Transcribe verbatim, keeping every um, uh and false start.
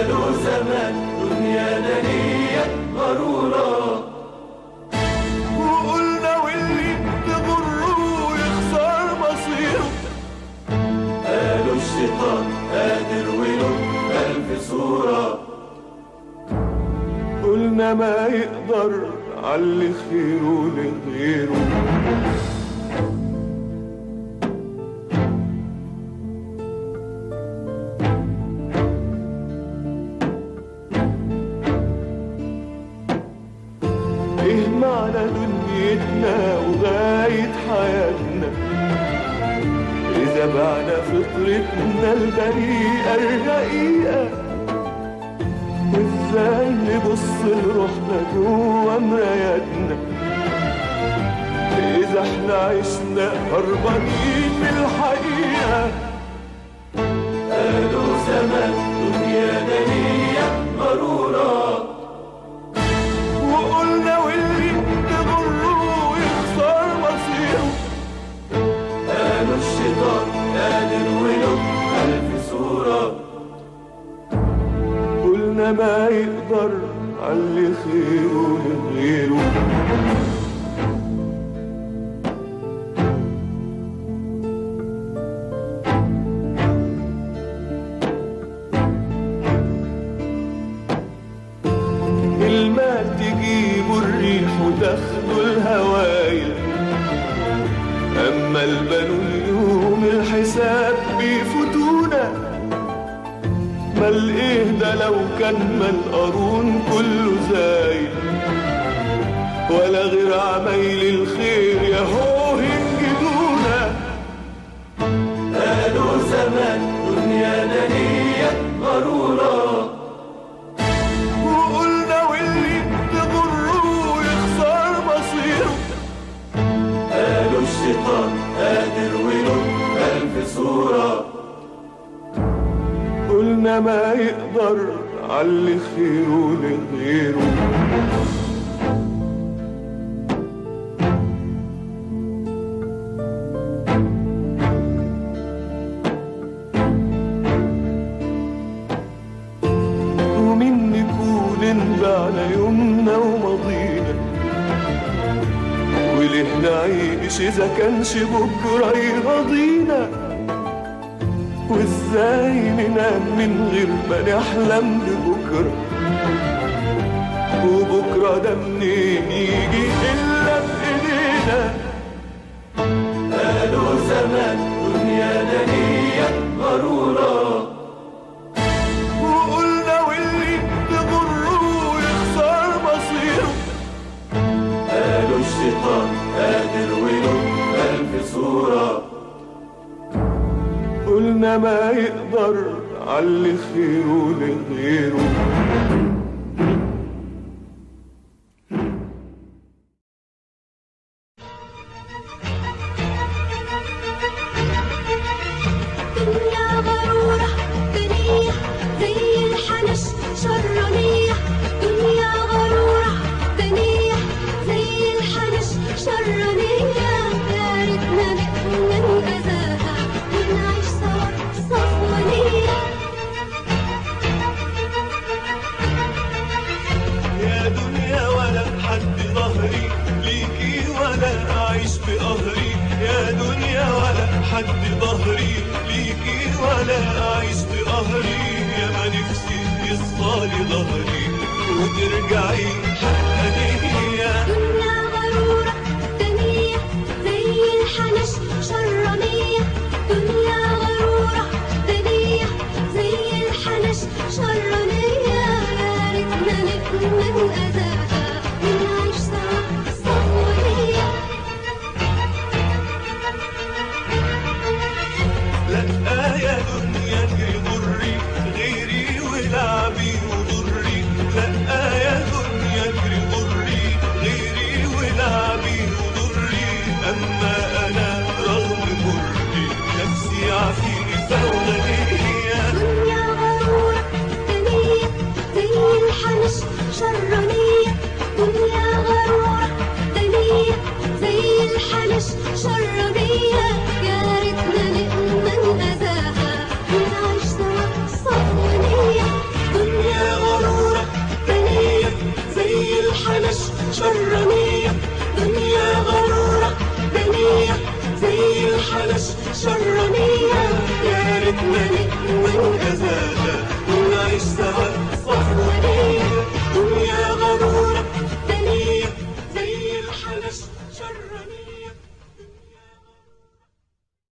قالوا زمان دنيا دنيا غرورة، وقلنا واللي تغره يخسر مصيره. قالوا الشيطان قادر وله ألف صورة، قلنا ما يقدر علي خيره لغيره. ايه معنى دنيتنا وغاية حياتنا إذا بعنا فطرتنا البريئة الرقيقة؟ وإزاي نبص لروحنا جوا مراياتنا إذا احنا عشنا هربانين من الحقيقة؟ قالوا زمان دنيا دنيا غرورة، وقلنا واللي تغره يخسر مصيره. قالوا الشيطان قادر وله ألف صورة، قلنا ما يقدر علي خيره لغيره. المال تجيبوا الريح وتاخدوا الهوايل، أما البنون يوم الحساب بيفوتونا. مال إيه ده لو كان مال قارون كله زايل، ولا غير عمايل الخير ياهو ينجدونا. قالوا زمان دنيا دنيا غرورة، وقلنا واللي تغره يخسر مصيره. قالوا الشيطان قادر وله ألف صورة، قلنا ما يقدر علي خيره لغيره. ومين نكون انبعنا يومنا وماضينا، وليه نعيش إذا كانش بكرة يرضينا؟ وازاي ننام من غير ما نحلم ببكرة؟ وبكرة ده منين يجي إلا بإيدينا؟ قالوا زمان دنيا دنيا غرورة، وقلنا واللي تغره يخسر مصيره. قالوا الشيطان قادر وله ألف صورة، قلنا ما يقدر علي خيره لغيره. دنيا غرورة دنيا زي الحنش شرانية، دنيا غرورة دنيا زي الحنش شرانية. يا ريتنا نتمنى أذاها ونعيش سوا صفوانية. يا دنيا ولا حد ظهري ليكي ولا أعيش بقهري. يا دنيا ولا حد ظهري ليكي ولا أعيش بقهري. يا ما نفسي يصفالي ظهري وترجعي حقانية. دنيا غرورة دنيا زي الحنش شرانية، دنيا غرورة دنيا زي الحنش شرانية. يا ريتنا نتمنى أذاها ونعيش سوا صفوانية. لا يا دنيا اجري ضري غيري ولعبي وضري. لا يا دنيا اجري ضري غيري ولعبي وضري. أما أنا رغم مري نفسي عفيني فوغنية. دنيا غرورة دنيا زي الحنش شرانية، اتملت